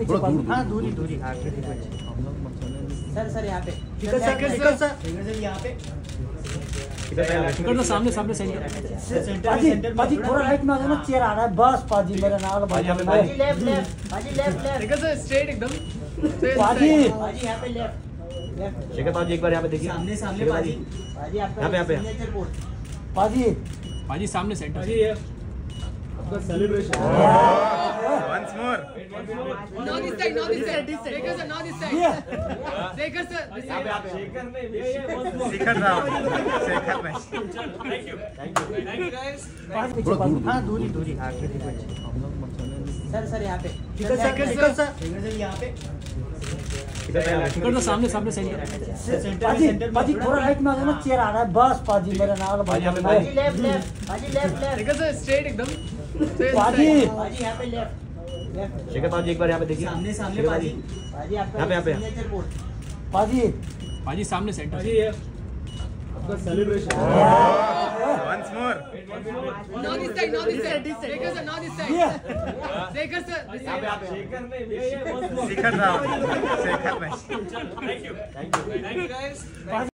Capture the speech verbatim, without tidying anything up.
पीछे हाँ दूरी दूरी हाँ सर सर यहाँ पे सर सर यहाँ पे टिकट सामने सामने सेंटर पाजी पाजी थोड़ा राइट में आ जाना, चेयर आ रहा है बस पाजी मेरा नाल पाजी लेफ्ट लेफ्ट पाजी left left ticket sir straight एकदम पाजी पाजी यहाँ पे लेफ्ट शेखर पाजी एक बार यहाँ पे देखिए सामने सामने पाजी पाजी आपका यहाँ पे यहाँ पे सिग्नेचर बोर्ड पाजी पाजी सामने सेंटर आपका celebration Once more. No this side, no this side. Shekhar sir, no this side. Shekhar sir, this side. Shekhar Rao. Shekhar Rao. Thank you. Thank you. Thank you guys. पाजी पीछे हाँ दूरी दूरी हाँ सर सर यहाँ पे sir sir यहाँ पे टिकट सामने सामने सेंटर पाजी पाजी थोड़ा राइट में आ जाना, चेयर आ रहा है बस पाजी मेरा नाल पाजी लेफ्ट लेफ्ट पाजी left left ticket sir straight एकदम पाजी पाजी यहाँ पे लेफ्ट शेखर पाजी एक बार यहाँ पे देखिए सामने सामने पाजी पाजी आपका यहाँ पे यहाँ पे सिग्नेचर बोर्ड पाजी पाजी सामने सेंटर आपका celebration Once more. No this side, no this side. Shekhar sir, no this side. Shekhar sir, this side. Shekhar Rao. Shekhar Rao. Thank you. Thank you. Thank you guys.